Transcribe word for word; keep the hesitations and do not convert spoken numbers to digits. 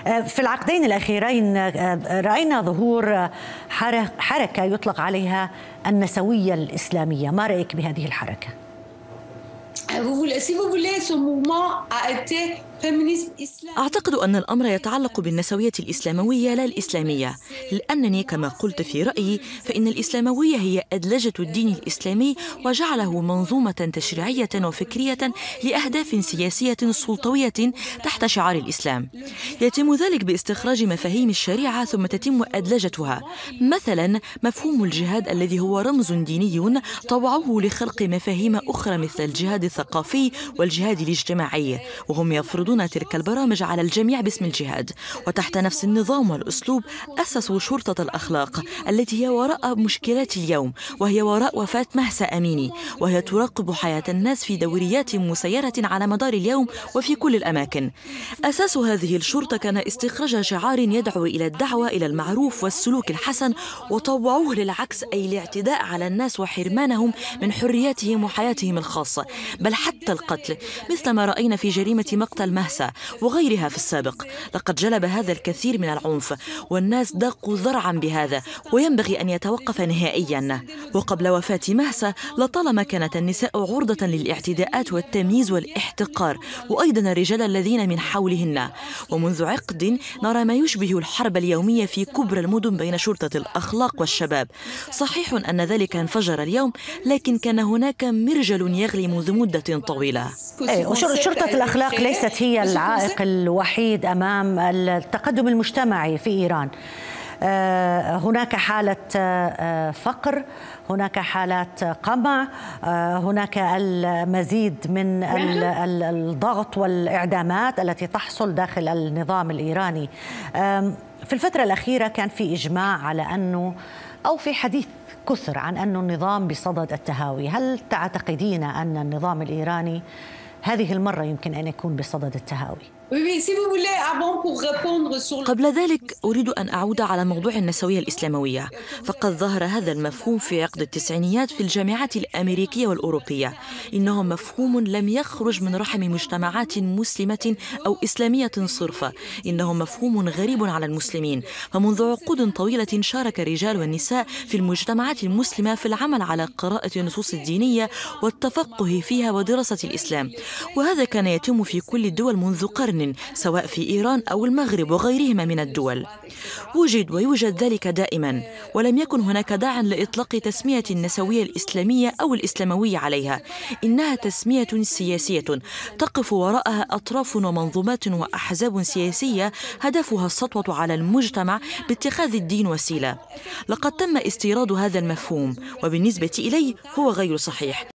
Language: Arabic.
في العقدين الأخيرين رأينا ظهور حركة يطلق عليها النسوية الإسلامية، ما رأيك بهذه الحركة؟ أعتقد أن الأمر يتعلق بالنسوية الإسلاموية لا الإسلامية، لأنني كما قلت في رأيي فإن الإسلاموية هي أدلجة الدين الإسلامي وجعله منظومة تشريعية وفكرية لأهداف سياسية سلطوية تحت شعار الإسلام. يتم ذلك باستخراج مفاهيم الشريعة ثم تتم أدلجتها. مثلا مفهوم الجهاد الذي هو رمز ديني طوعوه لخلق مفاهيم أخرى مثل الجهاد الثقافي والجهاد الاجتماعي، وهم يفرضون تلك البرامج على الجميع باسم الجهاد. وتحت نفس النظام والأسلوب أسسوا شرطة الأخلاق التي هي وراء مشكلات اليوم، وهي وراء وفاة مهسا أميني، وهي تراقب حياة الناس في دوريات مسيرة على مدار اليوم وفي كل الأماكن. أساس هذه الشرطة كان استخراج شعار يدعو إلى الدعوة إلى المعروف والسلوك الحسن، وطوعوه للعكس، أي الاعتداء على الناس وحرمانهم من حرياتهم وحياتهم الخاصة، بل حتى القتل، مثل ما رأينا في جريمة مقتل مهسا وغيرها في السابق. لقد جلب هذا الكثير من العنف، والناس ضاقوا ذرعا بهذا، وينبغي أن يتوقف نهائيا. وقبل وفاة مهسا لطالما كانت النساء عرضة للاعتداءات والتمييز والاحتقار، وأيضا الرجال الذين من حولهن. ومنذ عقد نرى ما يشبه الحرب اليومية في كبرى المدن بين شرطة الأخلاق والشباب. صحيح أن ذلك انفجر اليوم، لكن كان هناك مرجل يغلي منذ مدة طويلة. أي، شرطة الأخلاق ليست هي العائق الوحيد أمام التقدم المجتمعي في إيران. هناك حالة فقر، هناك حالات قمع، هناك المزيد من الضغط والإعدامات التي تحصل داخل النظام الإيراني. في الفترة الأخيرة كان في إجماع على أنه، أو في حديث كثر عن أن النظام بصدد التهاوي. هل تعتقدين أن النظام الإيراني هذه المرة يمكن أن يكون بصدد التهاوي؟ قبل ذلك أريد أن أعود على موضوع النسوية الإسلاموية، فقد ظهر هذا المفهوم في عقد التسعينيات في الجامعات الأمريكية والأوروبية. إنه مفهوم لم يخرج من رحم مجتمعات مسلمة أو إسلامية صرفة، إنه مفهوم غريب على المسلمين. فمنذ عقود طويلة شارك الرجال والنساء في المجتمعات المسلمة في العمل على قراءة النصوص الدينية والتفقه فيها ودراسة الإسلام، وهذا كان يتم في كل الدول منذ قرن، سواء في إيران أو المغرب وغيرهما من الدول. وجد ويوجد ذلك دائما، ولم يكن هناك داع لإطلاق تسمية النسوية الإسلامية أو الإسلاموية عليها. إنها تسمية سياسية تقف وراءها أطراف ومنظومات وأحزاب سياسية هدفها السطوة على المجتمع باتخاذ الدين وسيلة. لقد تم استيراد هذا المفهوم، وبالنسبة إلي هو غير صحيح.